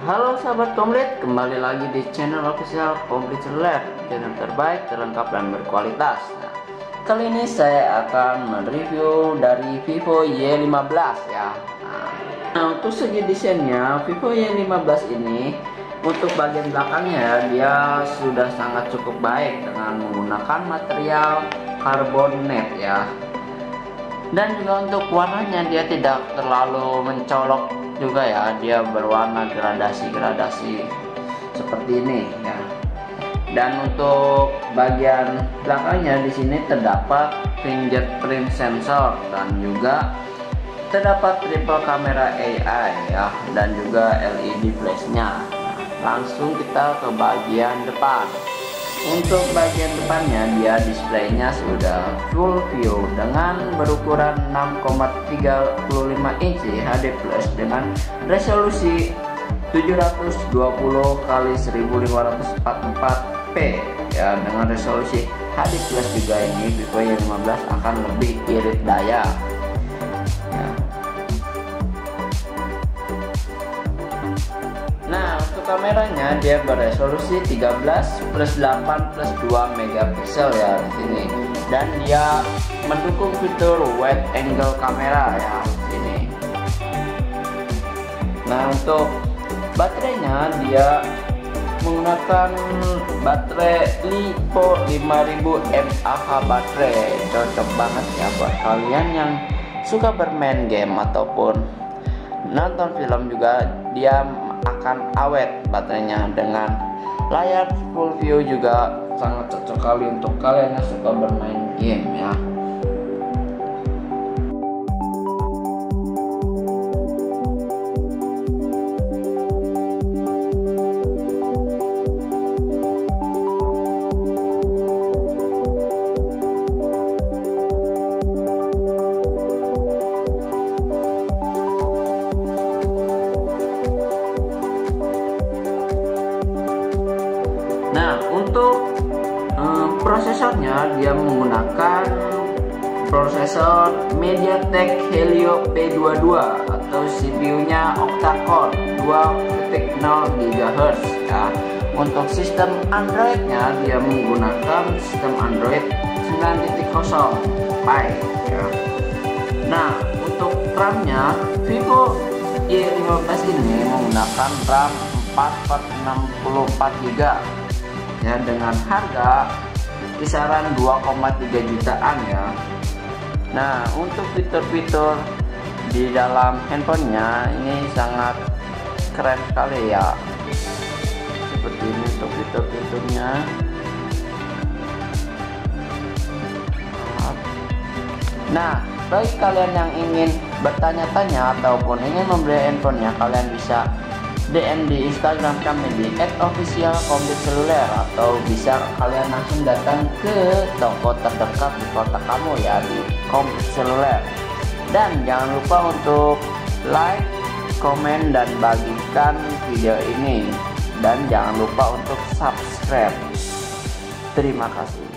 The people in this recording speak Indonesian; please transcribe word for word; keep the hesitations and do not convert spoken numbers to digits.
Halo sahabat komplit, kembali lagi di channel official Komplit Seluler, channel terbaik, terlengkap dan berkualitas. Nah, kali ini saya akan mereview dari Vivo Y lima belas ya. Nah, nah untuk segi desainnya Vivo Y lima belas ini, untuk bagian belakangnya dia sudah sangat cukup baik dengan menggunakan material karbonat ya. Dan juga untuk warnanya dia tidak terlalu mencolok juga ya, dia berwarna gradasi-gradasi seperti ini ya. Dan untuk bagian belakangnya di sini terdapat fingerprint sensor dan juga terdapat triple kamera A I ya, dan juga L E D flashnya. Nah, langsung kita ke bagian depan. Untuk bagian depannya dia displaynya sudah full view dengan berukuran enam koma tiga lima inci H D plus dengan resolusi tujuh ratus dua puluh kali seribu lima ratus empat puluh empat p ya. Dengan resolusi H D plus juga ini Vivo Y lima belas akan lebih irit daya ya. Nah, untuk kameranya dia beresolusi tiga belas plus delapan plus dua megapiksel ya di sini, dan dia mendukung fitur wide angle kamera ya di sini. Nah, untuk baterainya dia menggunakan baterai LiPo lima ribu mAh baterai, cocok banget ya buat kalian yang suka bermain game ataupun nonton film juga. Dia akan awet baterainya, dengan layar full view juga sangat cocok kali untuk kalian yang suka bermain game ya. Nah, untuk um, prosesornya dia menggunakan prosesor MediaTek Helio P dua puluh dua atau C P U-nya octa-core dua titik nol gigahertz ya. Untuk sistem Android-nya dia menggunakan sistem Android sembilan titik nol Pie ya. Nah, untuk RAM-nya Vivo Y lima belas ini menggunakan RAM empat ratus enam puluh empat giga ya, dengan harga kisaran dua koma tiga jutaan ya. Nah, untuk fitur-fitur di dalam handphonenya ini sangat keren sekali ya, seperti ini untuk fitur-fiturnya. Nah, bagi kalian yang ingin bertanya-tanya ataupun ingin membeli handphonenya, kalian bisa D M di Instagram kami di et official komplit seluler, atau bisa kalian langsung datang ke toko terdekat di kota kamu ya, di Komplit Seluler. Dan jangan lupa untuk like, komen, dan bagikan video ini, dan jangan lupa untuk subscribe. Terima kasih.